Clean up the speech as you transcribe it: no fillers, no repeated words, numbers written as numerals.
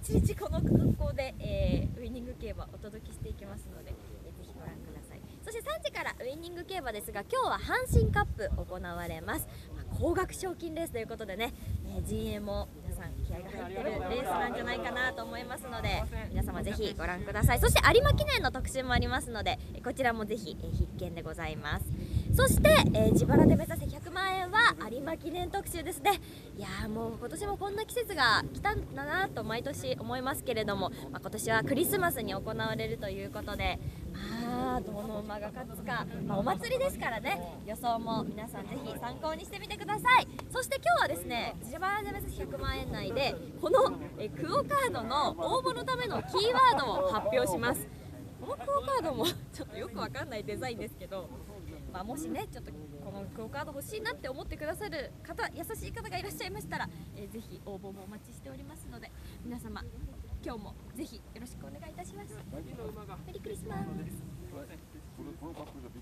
一日この格好で、ウイニング競馬お届けしていきますので、ぜひご覧ください。そして3時からウイニング競馬ですが、今日は阪神カップ行われます。高額賞金レースということでね、陣営も皆さん気合が入ってるレースなんじゃないかなと思いますので、皆様ぜひご覧ください。そして有馬記念の特集もありますので、こちらもぜひ必見でございます。そして、自腹で目指せ100万円は有馬記念特集ですね。いやー、もう今年もこんな季節が来たんだなと毎年思いますけれども、今年はクリスマスに行われるということで、どの馬が勝つか、お祭りですからね、予想も皆さんぜひ参考にしてみてください。そして今日はですね、自腹で目指す100万円内でこのクオカードの応募のためのキーワードを発表します。このクオカードもちょっとよくわかんないデザインですけど、もしねちょっとこのクオカード欲しいなって思ってくださる方、優しい方がいらっしゃいましたら、ぜひ応募もお待ちしておりますので、皆様今日もぜひよろしくお願いいたします。メリークリスマス。